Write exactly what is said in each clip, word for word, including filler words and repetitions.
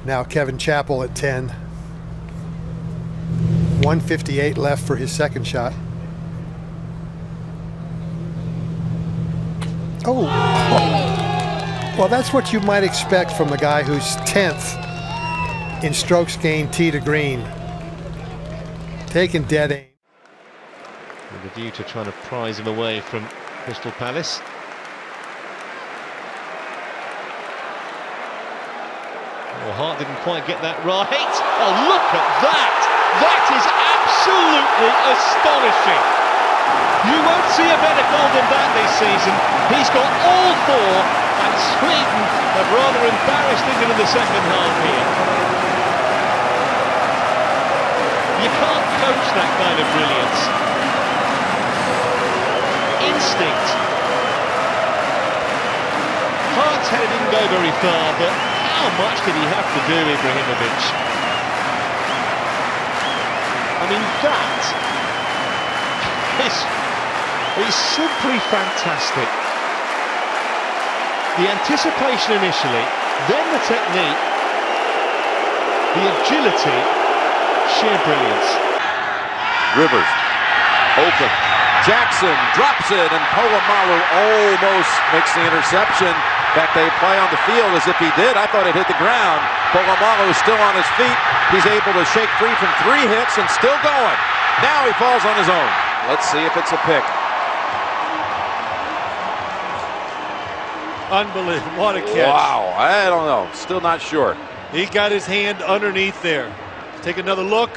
Now Kevin Chappell at ten. one fifty-eight left for his second shot. Oh. Well, that's what you might expect from the guy who's tenth in strokes gained tee to green. Taking dead aim. With a view to trying to prize him away from Crystal Palace. Well, Hart didn't quite get that right. Oh, look at that! That is absolutely astonishing. You won't see a better goal than that this season. He's got all four, and Sweden have rather embarrassed it into the second half here. You can't coach that kind of brilliance. Instinct. Hart's head didn't go very far, but how much did he have to do, Ibrahimovic? I mean, that is, is simply fantastic. The anticipation initially, then the technique, the agility, sheer brilliance. Rivers, open. Jackson drops it, and Polamalu almost makes the interception. In fact, they play on the field as if he did. I thought it hit the ground. Polamalu is still on his feet. He's able to shake free from three hits and still going. Now he falls on his own. Let's see if it's a pick. Unbelievable. What a catch. Wow. I don't know. Still not sure. He got his hand underneath there. Take another look.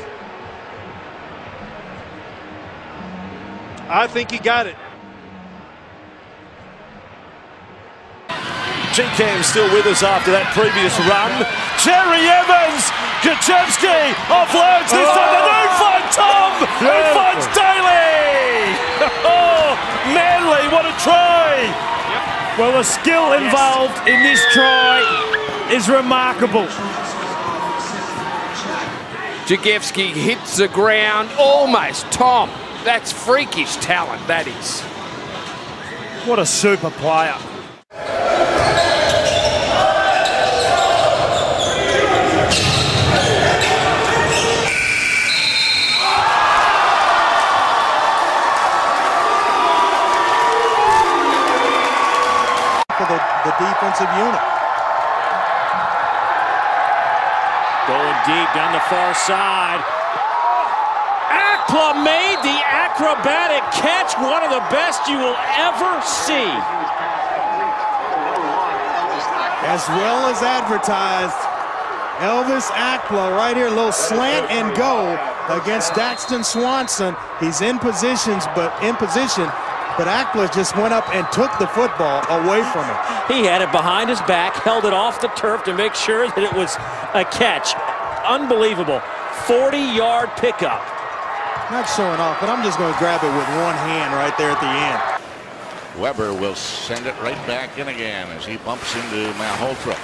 I think he got it. G Cam still with us after that previous run. Jerry Evans, Gachevsky offloads this oh. time. The new find Tom yeah. and finds Daly. Oh, Manly, what a try! Yep. Well, the skill involved yes. in this try is remarkable. Gachevsky hits the ground almost. Tom, that's freakish talent, that is. What a super player. For the, the defensive unit. Going deep down the far side. Akpla made the acrobatic catch, one of the best you will ever see. As well as advertised, Elvis Akpla right here, a little slant and go against Daxton Swanson. He's in positions, but in position, but Akpla just went up and took the football away from him. He had it behind his back, held it off the turf to make sure that it was a catch. Unbelievable. forty yard pickup. Not showing off, but I'm just going to grab it with one hand right there at the end. Weber will send it right back in again as he bumps into Malhotra.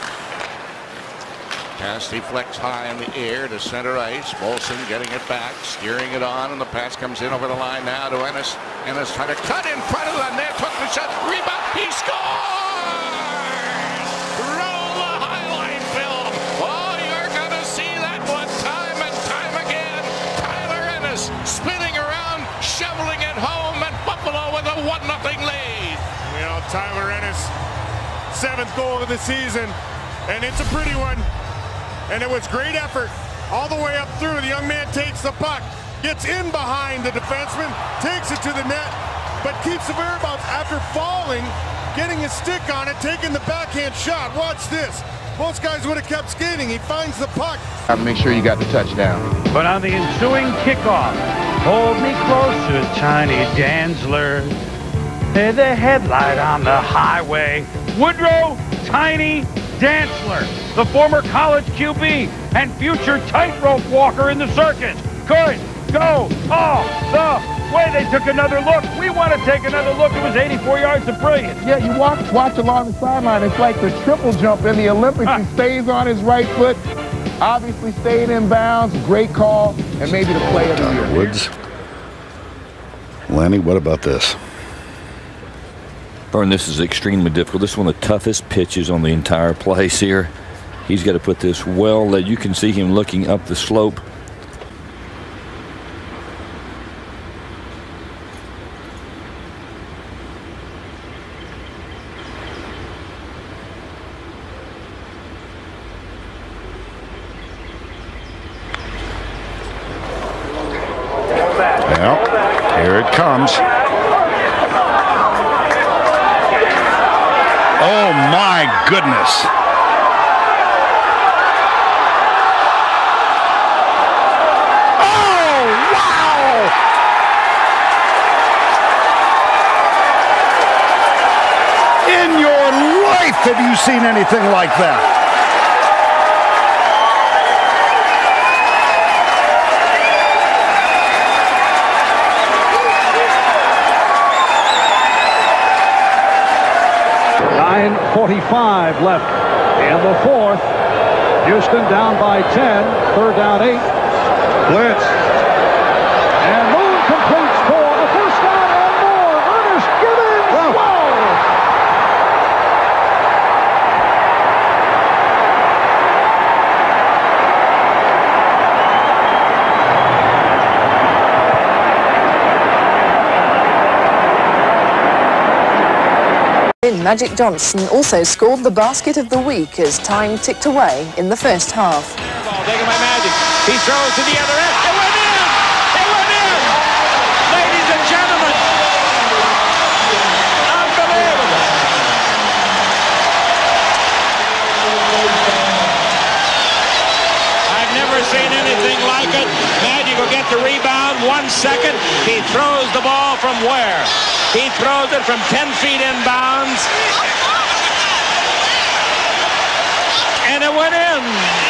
Pass deflects high in the air to center ice. Molson getting it back, steering it on, and the pass comes in over the line now to Ennis. Ennis trying to cut in front of the net, took the shot, rebound, he scores! Roll the highlight film. Oh, you're going to see that one time and time again. Tyler Ennis spinning around, shoveling it home, and Buffalo with a one nothing lead. You know, Tyler Ennis, seventh goal of the season, and it's a pretty one. And it was great effort all the way up through. The young man takes the puck, gets in behind the defenseman, takes it to the net, but keeps the whereabouts after falling, getting his stick on it, taking the backhand shot. Watch this. Most guys would have kept skating. He finds the puck. Make sure you got the touchdown. But on the ensuing kickoff, hold me closer, Tiny Dantzler. They're the headlight on the highway. Woodrow Tiny Dantzler, the former college Q B and future tightrope walker in the circus, could go all the way. They took another look. We want to take another look. It was eighty-four yards of brilliance. Yeah, you watch, watch along the sideline. It's like the triple jump in the Olympics. He stays on his right foot, obviously stayed in bounds. Great call, and maybe the play of the year. Woods. Lanny, what about this? Vern, this is extremely difficult. This is one of the toughest pitches on the entire place here. He's got to put this well that you can see him looking up the slope. Well, here it comes. Oh my goodness. Oh, wow! In your life have you seen anything like that? nine forty-five left in the fourth. Houston down by ten. Third down, eight. Blitz. And Moon completes for a first down and more. Ernest Gibbons. Whoa. Whoa. Magic Johnson also scored the basket of the week as time ticked away in the first half. Ball taken by Magic. He throws to the other end. It went in! It went in! Ladies and gentlemen, unbelievable! I've never seen anything like it. Magic will get the rebound. One second. He throws the ball from where? He throws it from ten feet inbounds. And it went in.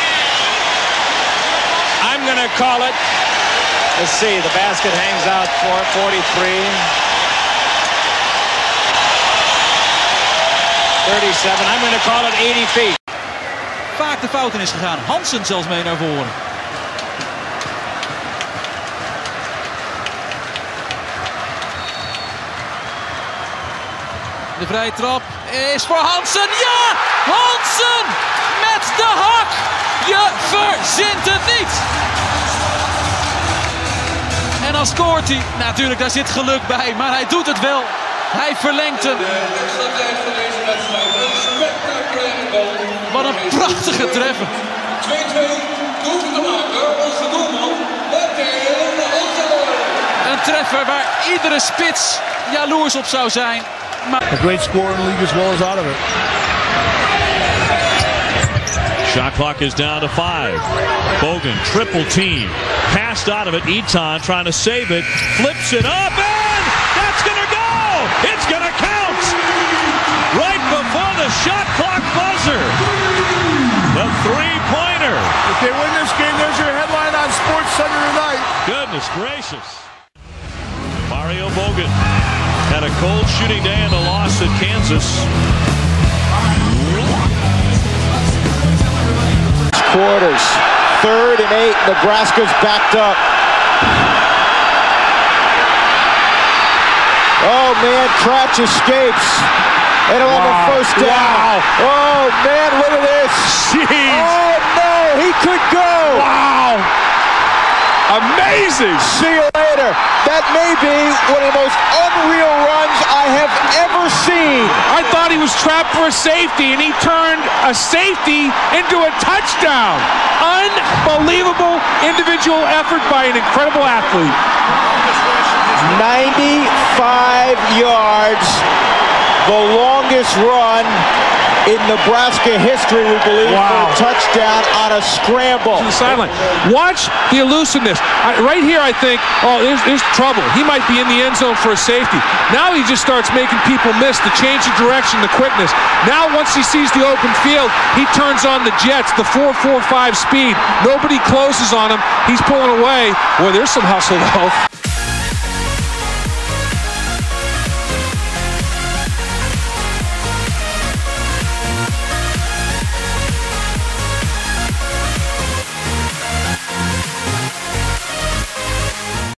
I'm going to call it. Let's see. The basket hangs out for forty-three. thirty-seven. I'm going to call it eighty feet. Vaak de fout in is gegaan. Hansen zelfs mee naar voren. De vrije trap is voor Hansen. Ja! Hansen met de hak! Je verzint het niet! En dan scoort hij. Natuurlijk, daar zit geluk bij, maar hij doet het wel. Hij verlengt hem. Wat een prachtige treffer. twee-twee, doelpunt te maken. Onze doelman, een treffer waar iedere spits jaloers op zou zijn. A great scorer in the league as well as out of it. Shot clock is down to five. Bogan, triple team. Passed out of it. Eton trying to save it. Flips it up and that's going to go. It's going to count. Right before the shot clock buzzer. The three-pointer. If they win this game, there's your headline on Sports Center tonight. Goodness gracious. Mario Bogan had a cold shooting day in the loss at Kansas. Quarters, third and eight. Nebraska's backed up. Oh man, Crouch escapes. And he'll have a first down. Wow. Oh man, look at this. Jeez. Oh no, he could go. Wow. Amazing! See you later. That may be one of the most unreal runs I have ever seen. I thought he was trapped for a safety, and he turned a safety into a touchdown. Unbelievable individual effort by an incredible athlete. ninety-five yards, the longest run in Nebraska history, we believe, wow. For a touchdown on a scramble. To the sideline. Watch the elusiveness. I, right here, I think, oh, there's, there's trouble. He might be in the end zone for a safety. Now he just starts making people miss, the change of direction, the quickness. Now, once he sees the open field, he turns on the jets, the four four five speed. Nobody closes on him. He's pulling away. Boy, there's some hustle, though.